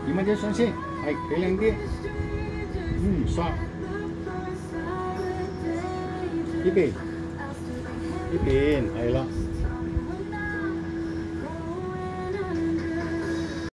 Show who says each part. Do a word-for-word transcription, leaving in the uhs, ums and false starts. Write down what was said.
Speaker 1: 你们这双线，哎，可以两点，嗯，刷，一边，一边，哎了。